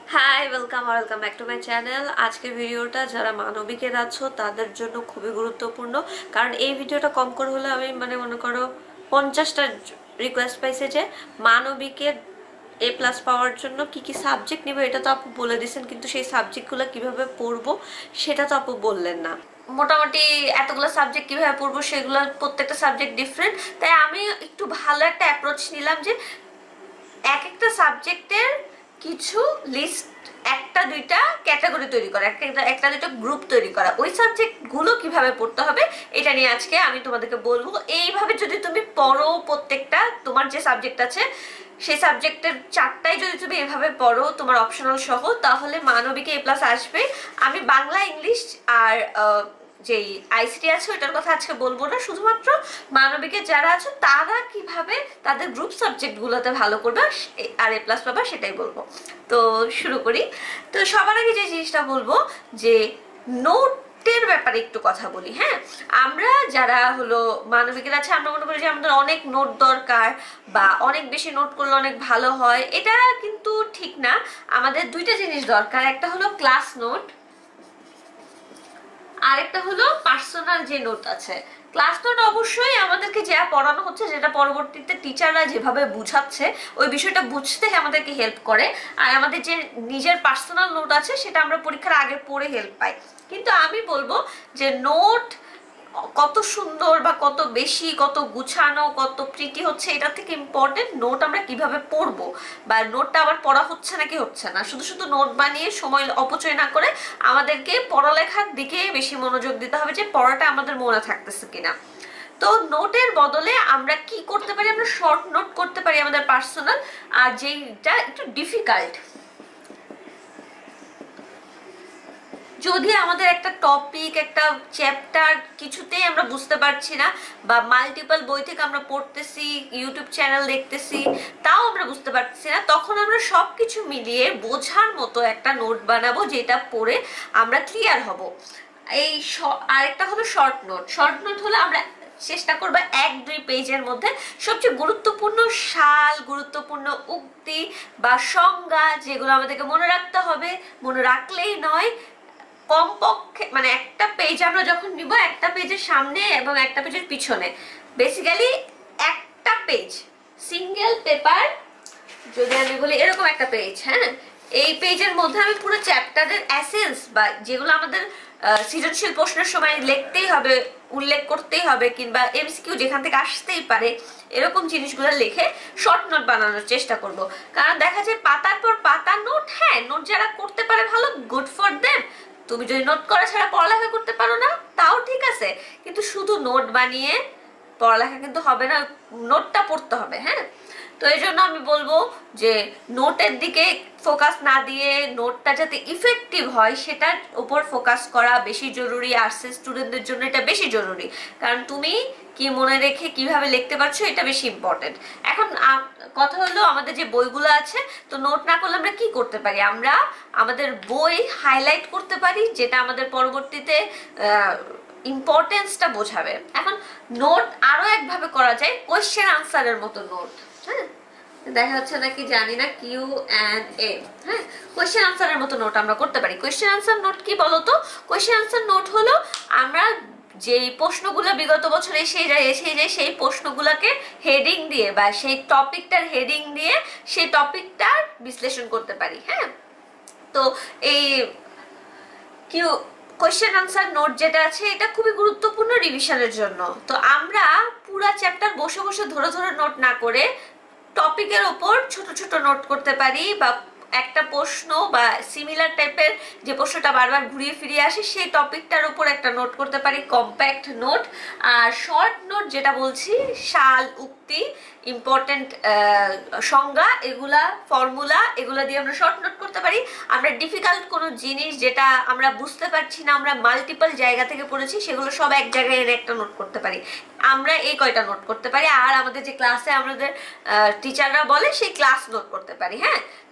High welcome back to my channel. আজকের ভিডিওটা যারা মানবিকের আছো তাদের জন্য খুবই গুরুত্বপূর্ণ, কারণ এই ভিডিওটা কম করে হলে আমি মনে করো 50টা রিকোয়েস্ট পাইছে যে মানবিকের A+ পাওয়ার জন্য কি কি সাবজেক্ট নিব। এটা তো আপু বলে দিয়েছেন, কিন্তু সেই সাবজেক্টগুলো কিভাবে পড়বো সেটা তো আপু বললেন না। মোটামুটি এতগুলো সাবজেক্ট কিভাবে পড়বো সেগুলো প্রত্যেকটা সাবজেক্ট ডিফারেন্ট, তাই আমি একটু ভালো একটা অ্যাপ্রোচ নিলাম যে এক একটা সাবজেক্টের কিছু লিস্ট, একটা দুইটা ক্যাটাগরি তৈরি করা, একটা দুইটা গ্রুপ তৈরি করা, ওই সাবজেক্টগুলো কিভাবে পড়তে হবে এটা নিয়ে আজকে আমি তোমাদেরকে বলবো। এইভাবে যদি তুমি পড়ো, প্রত্যেকটা তোমার যে সাবজেক্ট আছে সেই সাবজেক্টের 4টাই যদি তুমি এভাবে পড়ো তোমার অপশনাল সহ, তাহলে মানবিকে A+ আসবে। আমি বাংলা, ইংলিশ আর যেই আইসিটি আছে ওইটার কথা আজকে বলবো না, শুধুমাত্র মানবিকের যারা আছে তারা কিভাবে তাদের গ্রুপ সাবজেক্টগুলোতে ভালো করবে আর A+ পাবা সেটাই বলবো। তো শুরু করি। তো সবার আগে যে জিনিসটা বলবো যে নোটের ব্যাপারে একটু কথা বলি। হ্যাঁ, আমরা যারা হলো মানবিকের আছে আমরা মনে করি যে আমাদের অনেক নোট দরকার বা অনেক বেশি নোট করলে অনেক ভালো হয়, এটা কিন্তু ঠিক না। আমাদের দুইটা জিনিস দরকার, একটা হলো ক্লাস নোট, আরেকটা হলো পার্সোনাল যে নোট আছে। ক্লাস নোট অবশ্যই আমাদেরকে যা পড়ানো হচ্ছে, যেটা পরবর্তীতে টিচাররা যেভাবে বুঝাচ্ছে ওই বিষয়টা বুঝতে আমাদেরকে হেল্প করে। আর আমাদের যে নিজের পার্সোনাল নোট আছে সেটা আমরা পরীক্ষার আগে পড়ে হেল্প পাই। কিন্তু আমি বলবো যে নোট কত সুন্দর বা কত বেশি, কত গুছানো, কত প্রিটি হচ্ছে এটার থেকে ইম্পর্টেন্ট নোট আমরা কিভাবে পড়বো, বা নোটটা আবার পড়া হচ্ছে নাকি হচ্ছে না। শুধু শুধু নোট বানিয়ে সময় অপচয় না করে আমাদেরকে পড়ালেখার দিকে বেশি মনোযোগ দিতে হবে, যে পড়াটা আমাদের মনে থাকতেছে কিনা। তো নোটের বদলে আমরা কি করতে পারি, আমরা শর্ট নোট করতে পারি আমাদের পার্সোনাল। আর যেটা একটু ডিফিকাল্ট, যদি আমাদের একটা টপিক, একটা চ্যাপ্টার কিছুতেই আমরা বুঝতে পারছি না, বা মাল্টিপল বই থেকে আমরা পড়তেছি, ইউটিউব চ্যানেল দেখতেছি, তাও আমরা বুঝতে পারছি না, তখন আমরা সবকিছু মিলিয়ে বোঝার মতো একটা নোট বানাবো যেটা পড়ে আমরা ক্লিয়ার হব। এই আরেকটা হলো শর্ট নোট। শর্ট নোট হলো আমরা চেষ্টা করবো 1-2 পেজের মধ্যে সবচেয়ে গুরুত্বপূর্ণ সাল, গুরুত্বপূর্ণ উক্তি বা সংজ্ঞা যেগুলো আমাদেরকে মনে রাখতে হবে, মনে রাখলেই নয়, কমপক্ষে একটা পেজ আমরা যখন নিব, একটা পেজের সামনে এবং একটা পেজের পিছনে, বেসিক্যালি একটা পেজ সিঙ্গেল পেপার, যদি আমি বলি এরকম একটা পেজ, হ্যাঁ, এই পেজের মধ্যে আমি পুরো চ্যাপ্টারের এসেন্স বা যেগুলো আমাদের সৃজনশীল প্রশ্নের সময় লিখতেই হবে, উল্লেখ করতেই হবে, কিংবা এমসিকিউ যেখান থেকে আসতেই পারে, এরকম জিনিসগুলো লিখে শর্ট নোট বানানোর চেষ্টা করব। কারণ দেখা যায় পাতার পর পাতা নোট, হ্যাঁ নোট যারা করতে পারে ভালো, গুড ফর দেম। তুমি যদি নোট করা ছাড়া পড়ালেখা করতে পারো না তাও ঠিক আছে, কিন্তু শুধু নোট বানিয়ে পড়ালেখা কিন্তু হবে না, নোটটা পড়তে হবে। হ্যাঁ, তো এই জন্য আমি বলবো যে নোটের দিকে ফোকাস না দিয়ে নোটটা যাতে ইফেক্টিভ হয় সেটার উপর ফোকাস করা বেশি জরুরি। আর্টসের স্টুডেন্টদের জন্য এটা বেশি জরুরি, কারণ তুমি কি মনে রেখে কিভাবে লিখতে পারছো এটা বেশি ইম্পর্টেন্ট। এখন কথা হলো আমাদের যে বইগুলো আছে, তো নোট না করলে আমরা কি করতে পারি, আমরা আমাদের বই হাইলাইট করতে পারি, যেটা আমাদের পরবর্তীতে ইম্পর্টেন্সটা বোঝাবে। এখন নোট আরো একভাবে করা যায়, কোয়েশ্চেন আনসারের মতো নোট। হ্যাঁ, দেখা যাচ্ছে নাকি জানি না, Q&A। হ্যাঁ, কোয়েশ্চেন আনসারের মতো নোট আমরা করতে পারি। কোয়েশ্চেন আনসার নোট কি বলতো? কোয়েশ্চেন আনসার নোট হলো আমরা যেই প্রশ্নগুলো বিগত বছরে এসে যায় সেই প্রশ্নগুলোকে হেডিং দিয়ে বা সেই টপিকটার হেডিং দিয়ে সেই টপিকটার বিশ্লেষণ করতে পারি। হ্যাঁ, তো এই কোয়েশ্চেন আনসার নোট যেটা আছে এটা খুবই গুরুত্বপূর্ণ রিভিশনের জন্য। তো আমরা পুরা চ্যাপ্টার বসে বসে ধরে ধরে নোট না করে টপিকের ওপর ছোট ছোট নোট করতে পারি, বা একটা প্রশ্ন বা সিমিলার টাইপের যে প্রশ্নটা বারবার ঘুরিয়ে ফিরিয়ে আসে সেই টপিকটার উপর একটা নোট করতে পারি, কম্প্যাক্ট নোট। আর শর্ট নোট যেটা বলছি, সাল, উক্তি, ইম্পর্টেন্ট সংজ্ঞা, এগুলা ফর্মুলা, এগুলা দিয়ে আমরা শর্ট নোট করতে পারি। আমরা ডিফিকাল্ট কোনো জিনিস যেটা আমরা বুঝতে পারছি না, আমরা মাল্টিপল জায়গা থেকে পড়েছি, সেগুলো সব এক জায়গায় এনে একটা নোট করতে পারি। আমরা এই কয়টা নোট করতে পারি, আর আমাদের যে ক্লাসে আমাদের টিচাররা বলে সেই ক্লাস নোট করতে পারি। হ্যাঁ,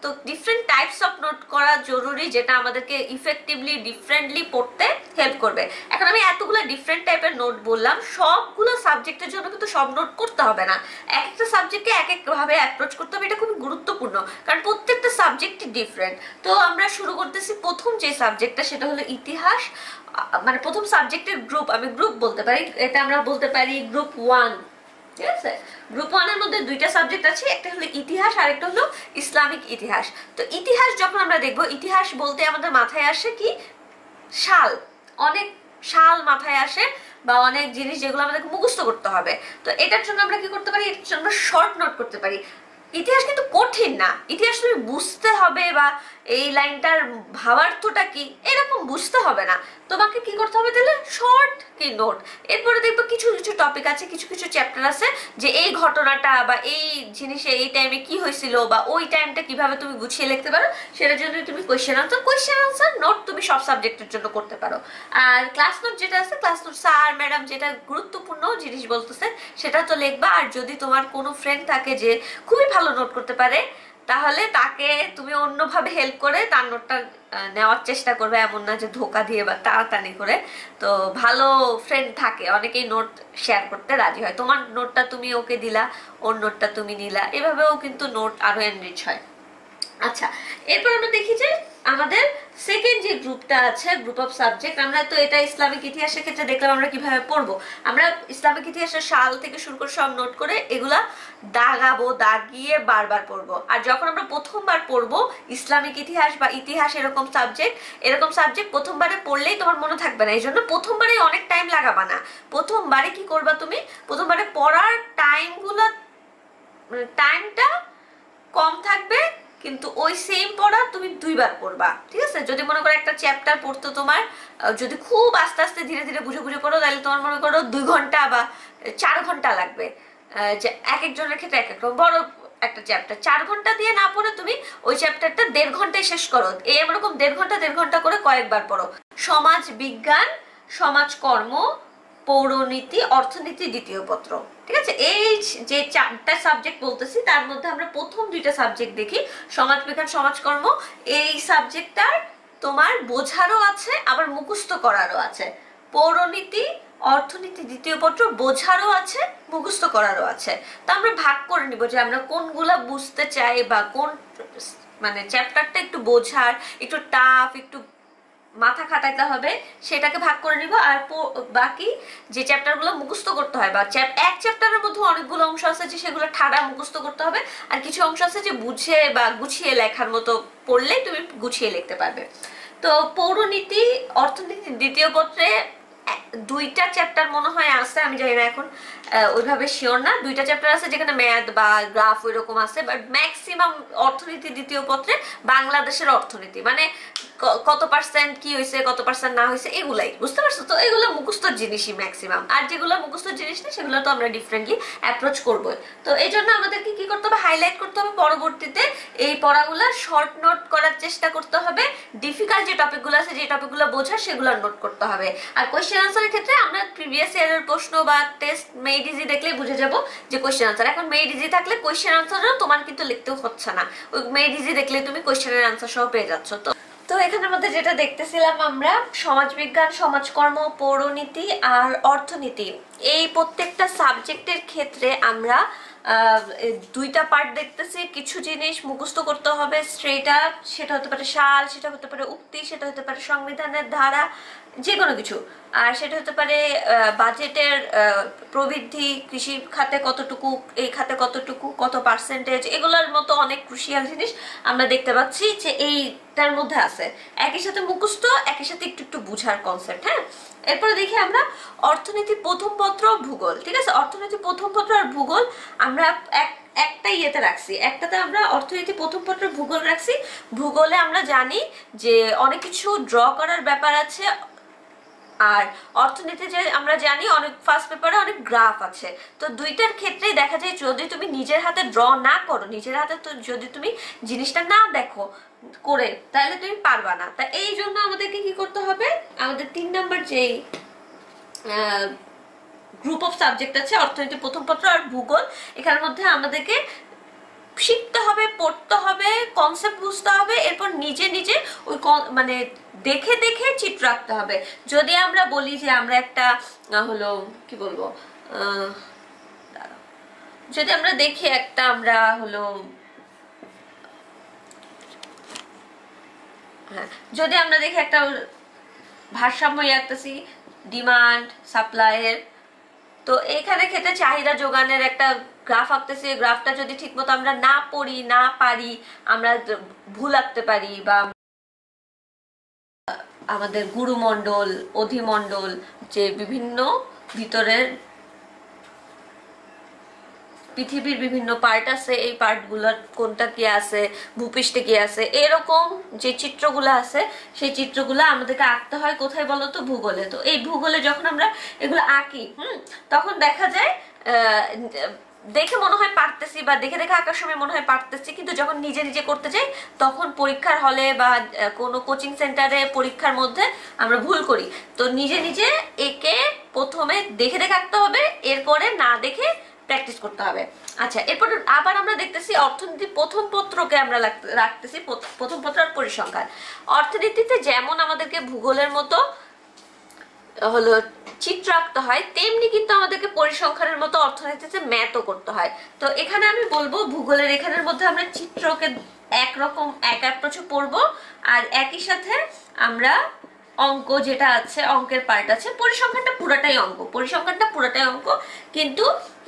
তো ডিফারেন্ট টাইপস অফ নোট করা জরুরি, যেটা আমাদেরকে ইফেক্টিভলি ডিফারেন্টলি পড়তে হেল্প করবে। এখন আমি এতগুলো ডিফারেন্ট টাইপের নোট বললাম, সবগুলো সাবজেক্টের জন্য কিন্তু সব নোট করতে হবে না, এক একটা সাবজেক্টকে এক এক ভাবে অ্যাপ্রোচ করতে হবে। এটা খুব গুরুত্বপূর্ণ, কারণ প্রত্যেকটা সাবজেক্টই ডিফারেন্ট। তো আমরা শুরু করতেছি প্রথম যে সাবজেক্টটা, সেটা হলো ইতিহাস। মানে প্রথম সাবজেক্টের গ্রুপ, আমি গ্রুপ বলতে পারি, এটা আমরা বলতে পারি গ্রুপ 1। ঠিক আছে, গ্রুপ 1 এর মধ্যে দুইটা সাবজেক্ট আছে, একটা হলো ইতিহাস আর একটা হলো ইসলামিক ইতিহাস। তো ইতিহাস যখন আমরা দেখবো, ইতিহাস বলতে আমাদের মাথায় আসে কি, সাল, অনেক সাল মাথায় আসে, বা অনেক জিনিস যেগুলো আমাদেরকে মুখস্থ করতে হবে। তো এটার জন্য আমরা কি করতে পারি, এটার জন্য শর্ট নোট করতে পারি। ইতিহাস কিন্তু কঠিন না, ইতিহাস তুমি বুঝতে হবে বা এই লাইনটার ভাবার্থটা কি এরকম বুঝতে হবে না, তোমাকে কি করতে হবে তাহলে শর্ট কি নোট। এরপরে দেখবো কিছু কিছু টপিক আছে, কিছু কিছু চ্যাপ্টার আছে যে এই ঘটনাটা বা এই জিনিসে এই টাইমে কি হয়েছিল বা ওই টাইমটা কিভাবে তুমি গুছিয়ে লিখতে পারো, সেটার জন্য তুমি কোয়েশ্চেন আনসার নোট তুমি সব সাবজেক্টের জন্য করতে পারো। আর ক্লাস নোট যেটা আছে, ক্লাস নোট স্যার ম্যাডাম যেটা গুরুত্বপূর্ণ জিনিস বলতেছে সেটা তো লিখবা। আর যদি তোমার কোনো ফ্রেন্ড থাকে যে খুবই ভালো নোট করতে পারে, তাহলে তাকে তুমি অন্যভাবে হেল্প করে তার নোটটা নেওয়ার চেষ্টা করবে, এমন না যে ধোকা দিয়ে বা টানাটানি করে। তো ভালো ফ্রেন্ড থাকে, অনেকেই নোট শেয়ার করতে রাজি হয়, তোমার নোটটা তুমি ওকে দিলা, ওর নোটটা তুমি নিলা, এভাবেও কিন্তু নোট আরো এনরিচ হয়। আচ্ছা, এরপর আমরা দেখি যে আমাদের সেকেন্ড যে গ্রুপটা আছে, গ্রুপ অফ সাবজেক্ট, আমরা তো এটা ইসলামিক ইতিহাসের ক্ষেত্রে দেখলাম আমরা কিভাবে পড়বো। আমরা ইসলামিক ইতিহাসের সাল থেকে শুরু করে সব নোট করে এগুলা দাগাবো, দাগিয়ে বারবার পড়বো। আর যখন আমরা প্রথমবার পড়বো ইসলামিক ইতিহাস বা ইতিহাস এরকম সাবজেক্ট প্রথমবারে পড়লেই তোমার মনে থাকবে না, এই জন্য প্রথমবারে অনেক টাইম লাগাবা না। প্রথমবারে কি করবা তুমি, প্রথমবারে পড়ার টাইমটা কম থাকবে, কিন্তু ওই সেম পড়া তুমি দুইবার পড়বা। ঠিক আছে, যদি মনে করো একটা চ্যাপ্টার পড়তো তোমার, যদি খুব আস্তে আস্তে ধীরে ধীরে বুঝে বুঝে পড়ো, তাহলে তোমার মনে করো 2 ঘন্টা বা 4 ঘন্টা লাগবে। যে এক একজনের ক্ষেত্রে এক এক রকম। বড় একটা চ্যাপ্টার 4 ঘন্টা দিয়ে না পড়ে তুমি ওই চ্যাপ্টারটা 1.5 ঘন্টায় শেষ করো, এই এরকম 1.5 ঘন্টা করে কয়েকবার পড়ো। সমাজ বিজ্ঞান, সমাজকর্ম, পৌরনীতি, অর্থনীতি দ্বিতীয় পত্র। ঠিক আছে, এই যে 4টা সাবজেক্ট বলতেছি তার মধ্যে আমরা প্রথম 2টা সাবজেক্ট দেখি, সমাজবিজ্ঞান সমাজকর্ম। এই সাবজেক্টটার তোমার বোঝারও আছে আবার মুখস্থ করারও আছে। পৌরনীতি, অর্থনীতি দ্বিতীয় পত্র বোঝারও আছে মুখস্থ করারও আছে। তো আমরা ভাগ করে নিব যে আমরা কোনগুলা বুঝতে চাই বা কোন মানে চ্যাপ্টারটা একটু বোঝার, একটু টাফ, একটু মাথা খাটাইতে হবে, সেটাকে ভাগ করে নিব। আর বাকি যে চ্যাপ্টারগুলো মুখস্থ করতে হয় বা এক চ্যাপ্টারের মধ্যে অনেকগুলো অংশ আছে যে সেগুলো ঠাড়া মুখস্থ করতে হবে, আর কিছু অংশ আছে যে বুঝে বা গুছিয়ে লেখার মতো পড়লে তুমি গুছিয়ে লিখতে পারবে। তো পৌরনীতি, অর্থনীতি দ্বিতীয় পত্রে 2টা চ্যাপ্টার মনে হয় আছে, আমি জানি না এখন ওইভাবে শিওর না, 2টা চ্যাপ্টার আছে যেখানে ম্যাথ বা গ্রাফ ওইরকম আছে, বাট ম্যাক্সিমাম অর্থনীতি দ্বিতীয় পত্রে বাংলাদেশের অর্থনীতি, মানে কত পার্সেন্ট কি হয়েছে, কত পার্সেন্ট না হয়েছে, এগুলাই বুঝতে পারছো। তো এগুলো মুখস্থ জিনিসই ম্যাক্সিমাম, আর যেগুলো মুখস্থ জিনিস নেই সেগুলো তো আমরা ডিফারেন্টলি অ্যাপ্রোচ করবো। তো এই জন্য আমাদেরকে কি করতে হবে, হাইলাইট করতে হবে, পরবর্তীতে এই পড়াগুলো শর্ট নোট করার চেষ্টা করতে হবে। ডিফিকাল্ট যে টপিকগুলো আছে, যে টপিকগুলো বোঝার সেগুলো নোট করতে হবে। আর কোয়েশ্চেন আনসারের ক্ষেত্রে আমরা প্রিভিয়াস ইয়ারের প্রশ্ন বা টেস্ট মেড ইজি দেখলেই বুঝে যাব যে কোয়েশ্চেন আনসার। এখন মেড ইজি থাকলে কোয়েশ্চেন আনসারও তোমার কিন্তু লিখতেও হচ্ছে না, ওই মেড ইজি দেখলে তুমি কোয়েশ্চেনের আনসার সহ পেয়ে যাচ্ছ। তো এখানের মধ্যে যেটা দেখতেছিলাম আমরা, সমাজবিজ্ঞান, সমাজকর্ম, পৌরনীতি আর অর্থনীতি, এই প্রত্যেকটা সাবজেক্টের ক্ষেত্রে আমরা 2টা পার্ট দেখতেছি। কিছু জিনিস মুখস্থ করতে হবে স্ট্রেটা, সেটা হতে পারে সাল, সেটা হতে পারে উক্তি, সেটা হতে পারে সংবিধানের ধারা, যে কোনো কিছু। আর সেটা হতে পারে বাজেটের প্রবৃদ্ধি, কৃষি খাতে কতটুকু, এই খাতে কতটুকু, কত পার্সেন্টেজ, এগুলোর মতো অনেক ক্রুশিয়াল জিনিস আমরা দেখতে পাচ্ছি যে এইটার মধ্যে আছে। একই সাথে মুখস্থ, একই সাথে একটু একটু বুঝার কনসেপ্ট। হ্যাঁ, এরপরে দেখি আমরা অর্থনীতি প্রথম পত্র, ভূগোল। ঠিক আছে, অর্থনীতি প্রথম পত্র আর ভূগোল আমরা একটা ইয়েতে রাখছি, একটাতে আমরা অর্থনীতি প্রথম পত্র ভূগোল রাখছি। ভূগোলে আমরা জানি যে অনেক কিছু ড্র করার ব্যাপার আছে, আর অর্থনীতি যে আমরা জানি অনেক ফার্স্ট পেপারে অনেক গ্রাফ আছে। তো 2টার ক্ষেত্রেই দেখা যায় যদি তুমি নিজের হাতে ড্র না করো, নিজের হাতে তো যদি তুমি জিনিসটা না দেখো করে, তাহলে তুমি পারবা না। তা এই জন্য আমাদেরকে কি করতে হবে, আমাদের 3 নম্বর যেই গ্রুপ অফ সাবজেক্ট আছে, অর্থনীতি প্রথম পত্র আর ভূগোল, এখানের মধ্যে আমাদেরকে শিখতে হবে, পড়তে হবে, কনসেপ্ট বুঝতে হবে, এরপর নিজে নিজে ওই মানে দেখে দেখে চিত্র আঁকতে হবে। যদি আমরা বলি যে আমরা একটা হলো কি বলবো, যদি আমরা দেখি একটা আমরা হলো হ্যাঁ, যদি আমরা দেখি একটা ভারসাম্য আঁকতেছি ডিমান্ড সাপ্লাইয়ের, তো এইখানে ক্ষেত্রে চাহিদা যোগানের একটা গ্রাফ আঁকতেছি। গ্রাফটা যদি ঠিকমতো আমরা না পড়ি না পারি, আমরা ভুল আঁকতে পারি, বা আমাদের গুরুমণ্ডল অধিমণ্ডল যে বিভিন্ন ভিতরের পৃথিবীর বিভিন্ন পার্ট আছে, এই পার্টগুলোর কোনটা কি আছে, ভূপৃষ্ঠে কি আছে, এরকম যে চিত্রগুলো আছে সেই চিত্রগুলো আমাদেরকে আঁকতে হয় কোথায় বলো তো, ভূগোলে। তো এই ভূগোলে যখন আমরা এগুলো আঁকি তখন দেখা যায় দেখে মনে হয় পারতেছি, বা দেখে দেখে আঁকার সময় মনে হয় পারতেছি, কিন্তু যখন নিজে নিজে করতে যাই তখন পরীক্ষার হলে বা কোনো কোচিং সেন্টারে পরীক্ষার মধ্যে আমরা ভুল করি। তো নিজে নিজে একে প্রথমে দেখে দেখে আঁকতে হবে, এরপরে না দেখে প্র্যাকটিস করতে হবে। আচ্ছা, এরপর আবার আমরা দেখতেছি অর্থনীতি প্রথম পত্রকে আমরা রাখতেছি প্রথম পত্র আর পরিসংখ্যান। অর্থনীতিতে যেমন আমাদেরকে ভূগোলের মতো হলো চিত্র আঁকতে হয়, তেমনি কিন্তু আমাদেরকে পরিসংখ্যানের মতো অর্থনীতিতে ম্যাথও করতে হয়। তো এখানে আমি বলবো ভূগোলের এখানের মধ্যে আমরা চিত্রকে একরকম এক অ্যাপ্রোচে পড়বো, আর একই সাথে আমরা অঙ্ক যেটা আছে, অঙ্কের পার্ট আছে, পরিসংখ্যানটা পুরোটাই অঙ্ক, পরিসংখ্যানটা পুরোটাই অঙ্ক। কিন্তু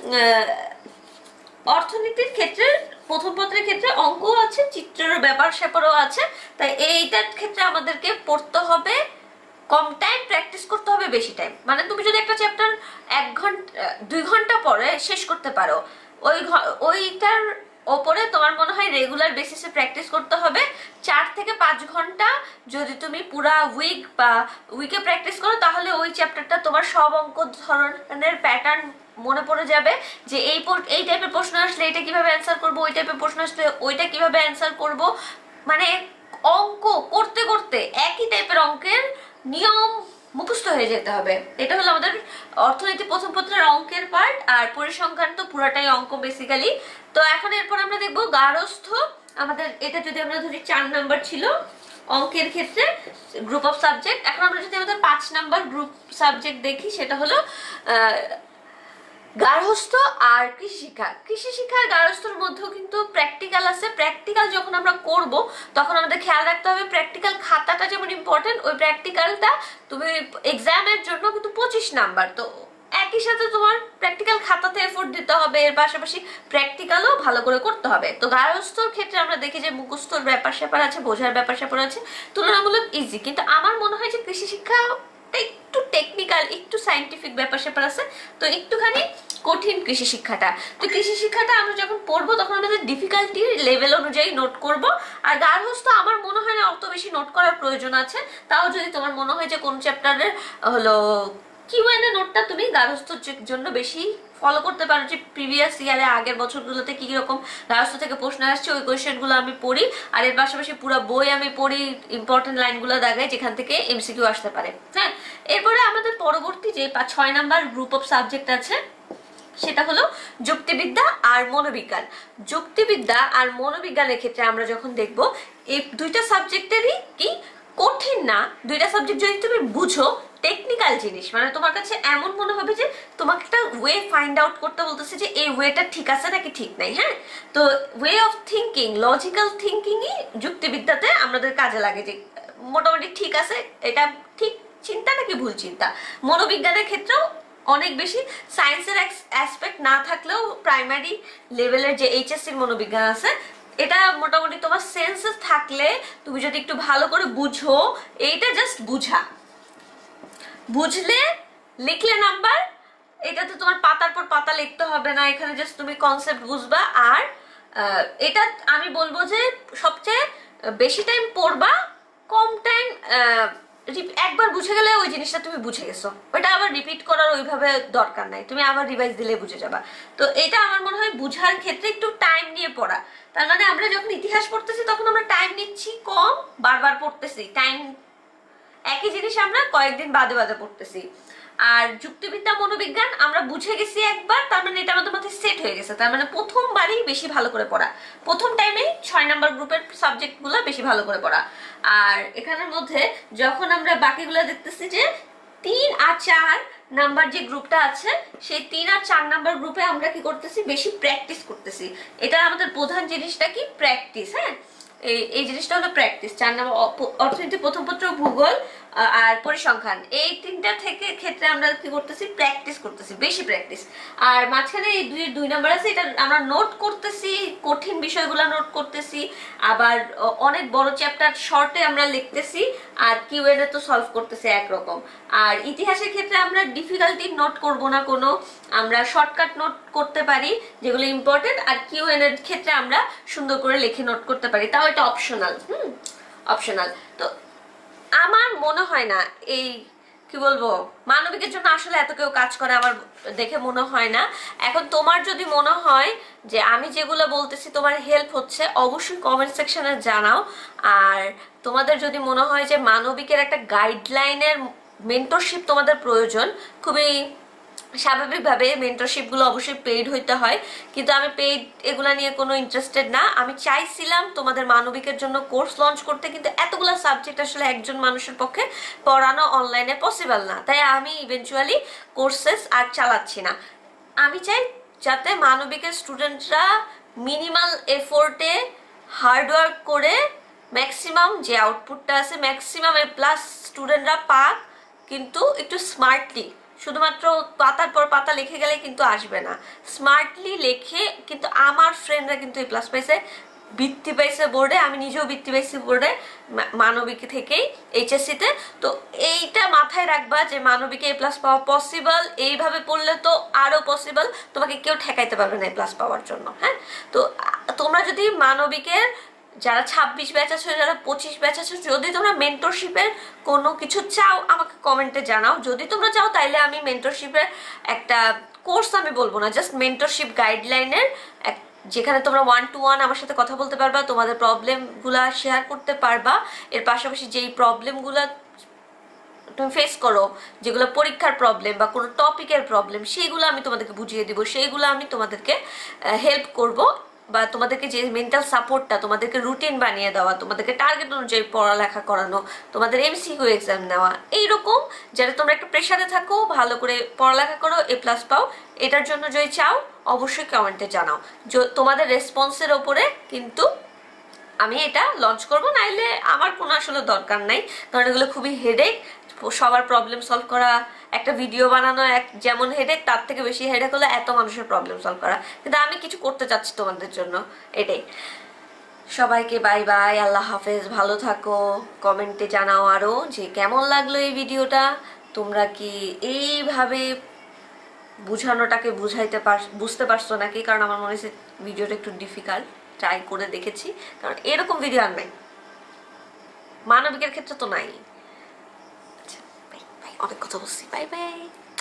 অর্থনীতির ক্ষেত্রে প্রথম পত্রের ক্ষেত্রে অঙ্কও আছে, চিত্রের ব্যাপার স্যাপারও আছে। তাই এইটার ক্ষেত্রে আমাদেরকে পড়তে হবে কম টাইম, প্র্যাকটিস করতে হবে বেশি টাইম। মানে তুমি যদি একটা চ্যাপ্টার 1 ঘন্টা 2 ঘন্টা পরে শেষ করতে পারো, ওইটার ওপরে তোমার মনে হয় রেগুলার বেসিসে প্র্যাকটিস করতে হবে 4 থেকে 5 ঘন্টা। যদি তুমি পুরা উইক বা উইকে প্র্যাকটিস করো, তাহলে ওই চ্যাপ্টারটা তোমার সব অঙ্ক ধরনের প্যাটার্ন মনে পড়ে যাবে, যে এই টাইপের প্রশ্ন আসলে এটা কিভাবে অ্যান্সার করব, ওই টাইপের প্রশ্ন আসলে ওইটা কিভাবে অ্যান্সার করব। মানে অঙ্ক করতে করতে একই টাইপের অঙ্কের নিয়ম মুখস্থ হয়ে যেতে হবে। এটা হলো আমাদের অর্থনীতি প্রথম পত্রের অঙ্কের পার্ট, আর পরিসংখ্যান তো পুরাটাই অঙ্ক বেসিক্যালি। তো এখন এরপর আমরা দেখবো গার্হস্থ্য। আমাদের এটা যদি আমরা ধরি 4 নাম্বার ছিল অঙ্কের ক্ষেত্রে গ্রুপ অফ সাবজেক্ট। এখন আমরা যদি আমাদের 5 নাম্বার গ্রুপ সাবজেক্ট দেখি, সেটা হলো গার্হস্থ্য আর কৃষি শিক্ষা। কৃষি শিক্ষার গার্হস্থ্যের মধ্যেও কিন্তু প্র্যাকটিক্যাল আছে। প্র্যাকটিক্যাল যখন আমরা করব তখন আমাদের খেয়াল রাখতে হবে প্র্যাকটিক্যাল খাতাটা যেমন ইম্পর্টেন্ট, ওই প্র্যাকটিক্যালটা তুমি এক্সামের জন্য কিন্তু 25 নাম্বার। তো একই সাথে তোমার প্র্যাকটিক্যাল খাতাতে এফোর্ট দিতে হবে, এর পাশাপাশি প্র্যাকটিক্যালও ভালো করে করতে হবে। তো গার্হস্থ্যর ক্ষেত্রে আমরা দেখি যে মুখস্থর ব্যাপার স্যাপার আছে, বোঝার ব্যাপার স্যাপার আছে, তুলনামূলক ইজি। কিন্তু আমার মনে হয় যে কৃষি শিক্ষা একটু টেকনিক্যাল, একটু সায়েন্টিফিক ব্যাপার স্যাপার আছে, তো একটুখানি কঠিন কৃষি শিক্ষাটা। তো কৃষি শিক্ষাটা আমরা যখন পড়বো তখন আমাদের ডিফিকাল্টি লেভেল অনুযায়ী নোট করব। আর গার্হস্থ্য আমার মনে হয় না অত বেশি নোট করার প্রয়োজন আছে। তাও যদি তোমার মনে হয় যে কোন চ্যাপ্টারের হলো কিউএনএ নোটটা তুমি গার্হস্থ্যর জন্য বেশি ফলো করতে পারো, যে প্রিভিয়াস ইয়ারে আগের বছরগুলোতে কি রকম গার্হস্থ্য থেকে প্রশ্ন আসছে, ওই কোয়েশ্চেনগুলো আমি পড়ি। আর এর পাশাপাশি পুরো বই আমি পড়ি, ইম্পর্টেন্ট লাইনগুলো দাগাই যেখান থেকে এমসিকিউ আসতে পারে। হ্যাঁ, এরপরে আমাদের পরবর্তী যে 6 নাম্বার গ্রুপ অফ সাবজেক্ট আছে সেটা হলো যুক্তিবিদ্যা আর মনোবিজ্ঞান। যুক্তিবিদ্যা আর মনোবিজ্ঞানের ক্ষেত্রে আমরা যখন দেখব এই দুইটা সাবজেক্টেরই কি কঠিন না, দুইটা সাবজেক্ট যদি তুমি বুঝো টেকনিক্যাল জিনিস, মানে তোমার কাছে এমন মনে হবে যে তোমাকে একটা ওয়ে ফাইন্ড আউট করতে বলতেছে যে এই ওয়েটা ঠিক আছে নাকি ঠিক নাই। হ্যাঁ, তো ওয়ে অফ থিঙ্কিং, লজিক্যাল থিঙ্কিংই যুক্তিবিদ্যাতে আমাদের কাজে লাগে, যে মোটামুটি ঠিক আছে, এটা ঠিক চিন্তা নাকি ভুল চিন্তা। মনোবিজ্ঞানের ক্ষেত্রেও অনেক বেশি সায়েন্সের অ্যাসপেক্ট না থাকলেও প্রাইমারি লেভেলের যে এইচএসসির মনোবিজ্ঞান আছে, এটা মোটামুটি তোমার সেন্সেস থাকলে তুমি যদি একটু ভালো করে বুঝো, এইটা জাস্ট বুঝলে লিখলে নাম্বার, এটাতে তোমার পাতার পর পাতা লিখতে হবে না, এখানে জাস্ট তুমি কনসেপ্ট বুঝবা। আর এটা আমি বলবো যে সবচেয়ে বেশি টাইম পড়বা, কম টাইম একবার বুঝে গেলে ওই জিনিসটা তুমি বুঝে গেছো, ওইটা আবার রিপিট করার ওইভাবে দরকার নাই, তুমি আবার রিভাইজ দিলে বুঝে যাবা। তো এটা আমার মনে হয় বুঝার ক্ষেত্রে একটু টাইম নিয়ে পড়া। তার মানে আমরা যখন ইতিহাস পড়তেছি তখন আমরা টাইম নিচ্ছি কম, বারবার পড়তেছি, টাইম একই জিনিস আমরা কয়েকদিন বাদে বাদে পড়তেছি। আর যুক্তিবিদ্যা মনোবিজ্ঞান আমরা বুঝে গেছি একবার, তার মানে এটা আমাদের মাথায় সেট হয়ে গেছে, তার মানে প্রথমবারই বেশি ভালো করে পড়া, প্রথম টাইমেই 6 নাম্বার গ্রুপের সাবজেক্টগুলো বেশি ভালো করে পড়া। আর এখানের মধ্যে যখন আমরা বাকিগুলো দেখতেছি যে 3 আর 4 নাম্বার যে গ্রুপটা আছে, সেই 3 আর 4 নাম্বার গ্রুপে আমরা কি করতেছি, বেশি প্র্যাকটিস করতেছি। এটা আমাদের প্রধান জিনিসটা কি, প্র্যাকটিস। হ্যাঁ, এই জিনিসটা হলো প্র্যাকটিস। 4 নাম্বার অর্থনীতি, প্রথম পত্র, ভূগোল আর পরিসংখ্যান, এই তিনটা থেকে ক্ষেত্রে আমরা কি করতেছি, প্র্যাকটিস করতেছি, বেশি প্র্যাকটিস। আর মাঝখানে এই 2 নাম্বার আছে, এটা আমরা নোট করতেছি, কঠিন বিষয়গুলো নোট করতেছি, আবার অনেক বড় চ্যাপ্টার শর্টে আমরা লিখতেছি, আর কিউএনএ তো সলভ করতেছি একরকম। আর ইতিহাসের ক্ষেত্রে আমরা ডিফিকাল্টি নোট করব না কোনো, আমরা শর্টকাট নোট করতে পারি যেগুলো ইম্পর্টেন্ট, আর কিউএনএর ক্ষেত্রে আমরা সুন্দর করে লিখে নোট করতে পারি, তাও এটা অপশনাল। অপশনাল। তো আমার মনে হয় না এই কি বলবো, মানবিকের জন্য আসলে এত কেউ কাজ করে আমার দেখে মনে হয় না। এখন তোমার যদি মনে হয় যে আমি যেগুলো বলতেছি তোমার হেল্প হচ্ছে, অবশ্যই কমেন্ট সেকশনে জানাও। আর তোমাদের যদি মনে হয় যে মানবিকের একটা গাইডলাইনের মেন্টরশিপ তোমাদের প্রয়োজন, খুবই স্বাভাবিকভাবে মেন্টরশিপগুলো অবশ্যই পেইড হইতে হয়, কিন্তু আমি পেইড এগুলা নিয়ে কোনো ইন্টারেস্টেড না। আমি চাইছিলাম তোমাদের মানবিকের জন্য কোর্স লঞ্চ করতে, কিন্তু এতগুলো সাবজেক্ট আসলে একজন মানুষের পক্ষে পড়ানো অনলাইনে পসিবল না, তাই আমি ইভেনচুয়ালি কোর্সেস আর চালাচ্ছি না। আমি চাই যাতে মানবিকের স্টুডেন্টরা মিনিমাল এফোর্টে হার্ডওয়ার্ক করে ম্যাক্সিমাম যে আউটপুটটা আছে, ম্যাক্সিমাম A+ স্টুডেন্টরা পাক, কিন্তু একটু স্মার্টলি। শুধুমাত্র পাতার পর পাতা লিখে গেলে কিন্তু আসবে না, স্মার্টলি লেখে। কিন্তু আমার ফ্রেন্ডরা কিন্তু A+ পাইছে, বৃত্তি পাইছে বোর্ডে, আমি নিজেও বৃত্তি পাইছি বোর্ডে মানবিক থেকেই এইচএসসিতে। তো এইটা মাথায় রাখবা যে মানবিকে A+ পাওয়া পসিবল, এইভাবে পড়লে তো আরো পসিবল, তোমাকে কেউ ঠেকাইতে পারবে না A+ পাওয়ার জন্য। হ্যাঁ, তো তোমরা যদি মানবিকের যারা 26 ব্যাচ আছো, যারা 25 ব্যাচ আছো, যদি তোমরা মেন্টরশিপের কোনো কিছু চাও আমাকে কমেন্টে জানাও। যদি তোমরা চাও তাইলে আমি মেন্টরশিপের একটা কোর্স, আমি বলবো না, জাস্ট মেন্টরশিপ গাইডলাইনের যেখানে তোমরা 1-to-1 আমার সাথে কথা বলতে পারবা, তোমাদের প্রবলেমগুলা শেয়ার করতে পারবা। এর পাশাপাশি যেই প্রবলেমগুলা তুমি ফেস করো, যেগুলো পরীক্ষার প্রবলেম বা কোনো টপিকের প্রবলেম, সেইগুলো আমি তোমাদেরকে বুঝিয়ে দিব, সেইগুলো আমি তোমাদেরকে হেল্প করব। বা তোমাদেরকে যে মেন্টাল সাপোর্টটা, তোমাদেরকে রুটিন বানিয়ে দেওয়া, তোমাদেরকে টার্গেট অনুযায়ী পড়ালেখা করানো, তোমাদের MCQ এক্সাম নেওয়া, এইরকম যাতে তোমরা একটু প্রেশারে থাকো, ভালো করে পড়ালেখা করো, A+ পাও। এটার জন্য যদি চাও অবশ্যই কমেন্টে জানাও। তোমাদের রেসপন্সের ওপরে কিন্তু আমি এটা লঞ্চ করব, নাইলে আমার কোনো আসলে দরকার নাই, কারণ এগুলো খুবই হেডেক। সবার প্রবলেম সলভ করা, একটা ভিডিও বানানো যেমন হেডেক, তার থেকে বেশি হেডেক হলো এত মানুষের প্রবলেম সলভ করা। কিন্তু আমি কিছু করতে চাচ্ছি তোমাদের জন্য, এটাই। সবাইকে বাই বাই, আল্লাহ হাফেজ, ভালো থাকো। কমেন্টে জানাও আরো যে কেমন লাগলো এই ভিডিওটা, তোমরা কি এইভাবে বুঝানোটাকে বুঝতে পারছো নাকি, কারণ আমার মনে হচ্ছে ভিডিওটা একটু ডিফিকাল্ট, ট্রাই করে দেখেছি, কারণ এরকম ভিডিও আর নাই, মানবিকের ক্ষেত্রে তো নাই। আচ্ছা, বাই বাই, অনেক কথা বলছি, বাই বাই।